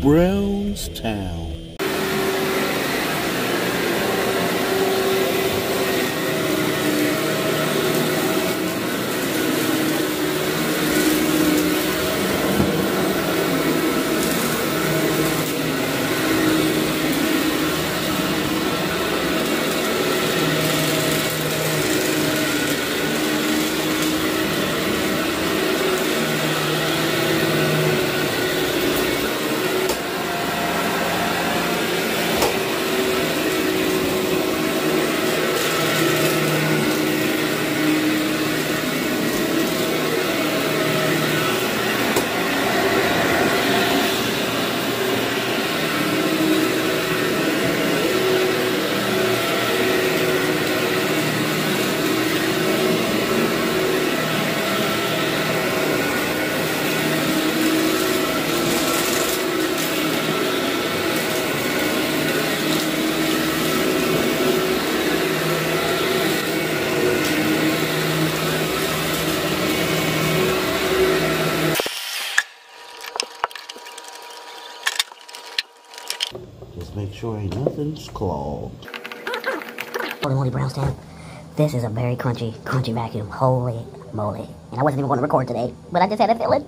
Brownstown. Just make sure ain't nothing's clogged. Holy moly, Brownstown. This is a very crunchy vacuum. Holy moly. And I wasn't even going to record today, but I just had a feeling.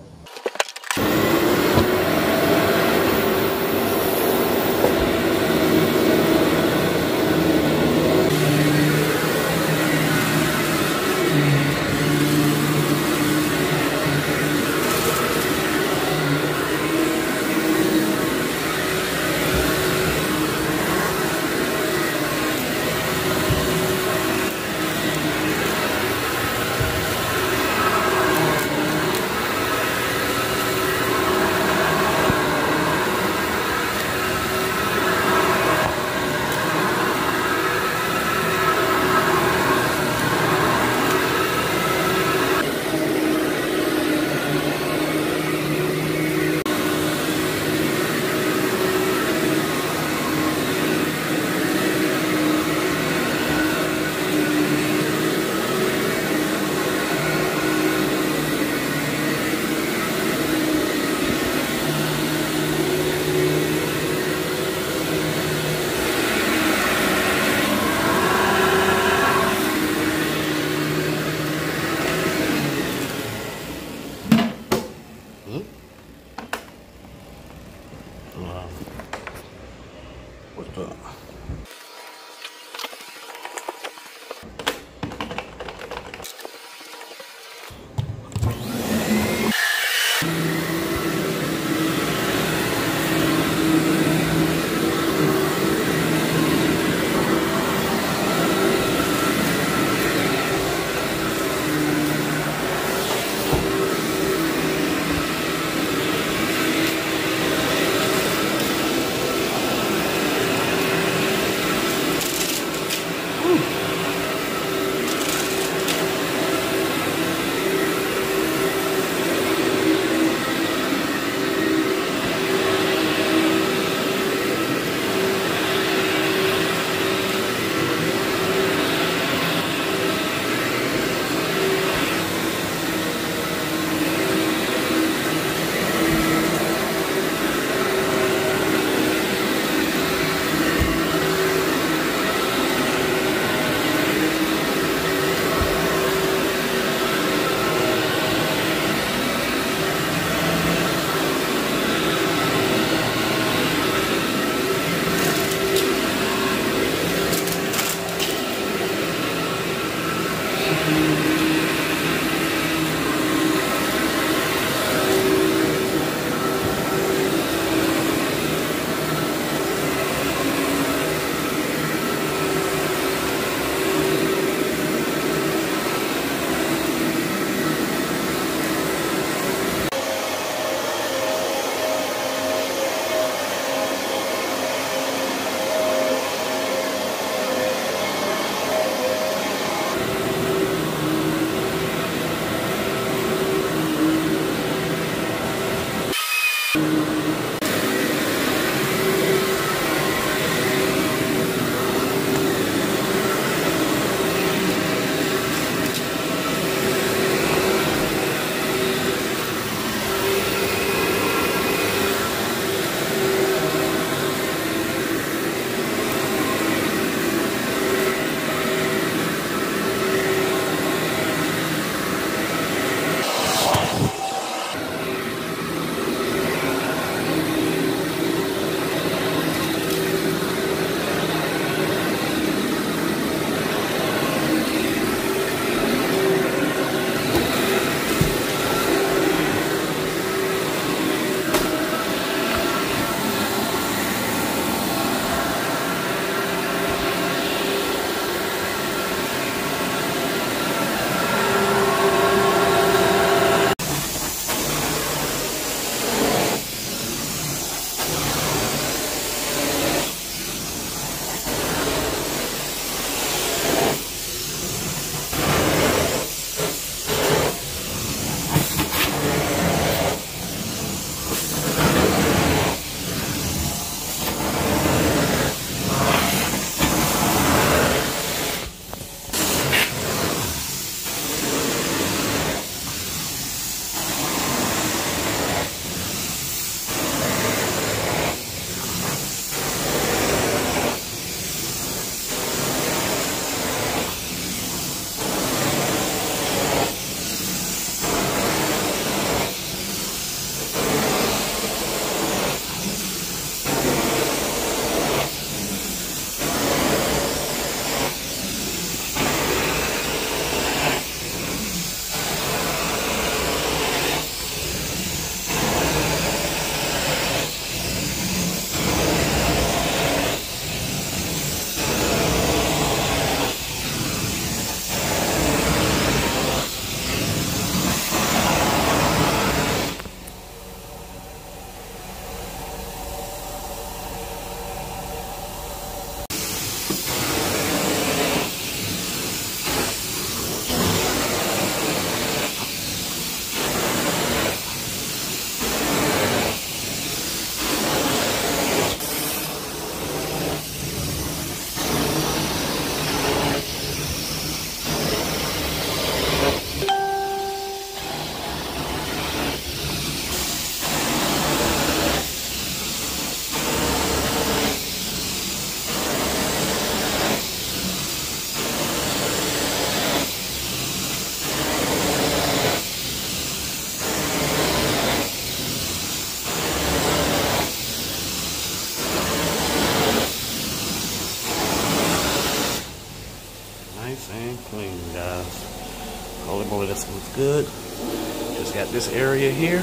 clean, guys. Holy moly, this looks good. Just got this area here.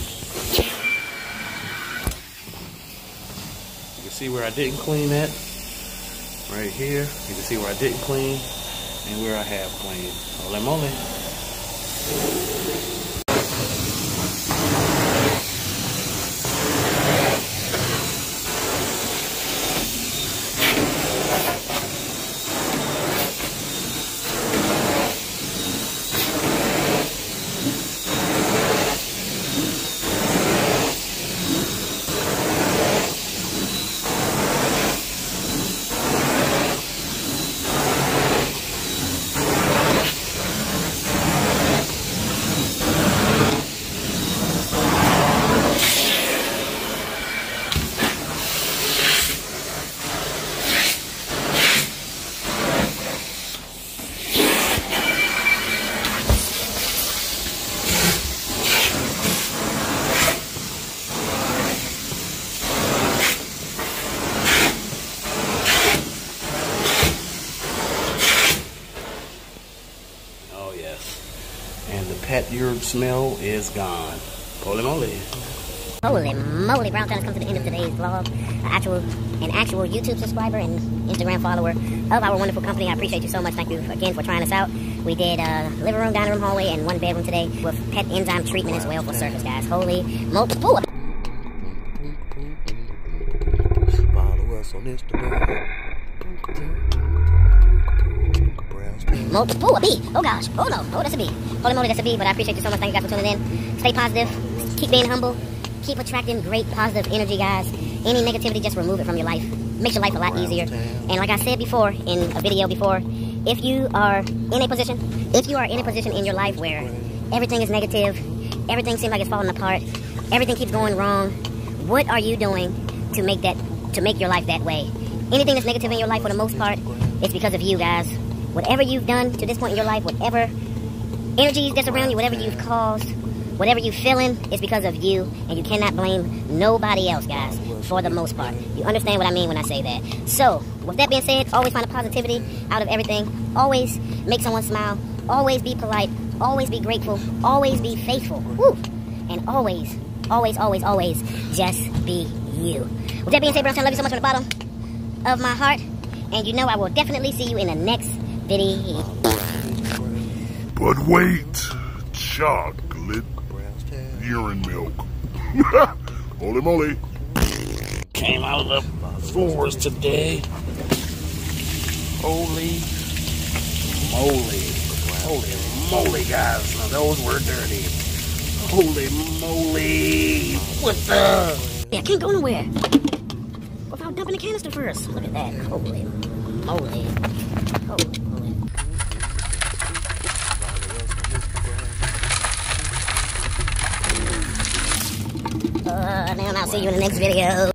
You can see where I didn't clean at. Right here. You can see where I didn't clean and where I have cleaned. Holy moly. And the pet urine smell is gone. Holy moly. Holy moly, Brownstown has come to the end of today's vlog. An actual YouTube subscriber and Instagram follower of our wonderful company. I appreciate you so much. Thank you again for trying us out. We did living room, dining room, hallway, and one bedroom today with pet enzyme treatment as well for surface, guys. Holy moly. Follow us on Instagram. Oh, a bee. Oh, gosh. Oh, no. Oh, that's a bee. Holy moly, that's a bee. But I appreciate you so much. Thank you guys for tuning in. Stay positive. Keep being humble. Keep attracting great positive energy, guys. Any negativity, just remove it from your life. Makes your life a lot easier. And like I said before, in a video before, if you are in a position in your life where everything is negative, everything seems like it's falling apart, everything keeps going wrong, what are you doing to make your life that way? Anything that's negative in your life, for the most part, it's because of you, guys. Whatever you've done to this point in your life, whatever energy that's around you, whatever you've caused, whatever you're feeling, it's because of you, and you cannot blame nobody else, guys, for the most part. You understand what I mean when I say that. So, with that being said, always find the positivity out of everything. Always make someone smile. Always be polite. Always be grateful. Always be faithful. Woo! And always, always, always, always just be you. With that being said, Brownstown, I love you so much from the bottom of my heart. And you know I will definitely see you in the next video. But wait, chocolate urine milk. Holy moly. Came out of the floors today. Holy moly. Holy moly, guys. Now those were dirty. Holy moly. What the? Yeah, I can't go nowhere without dumping the canister first. Look at that. Holy moly. Holy moly. Now I'll see you in the next video.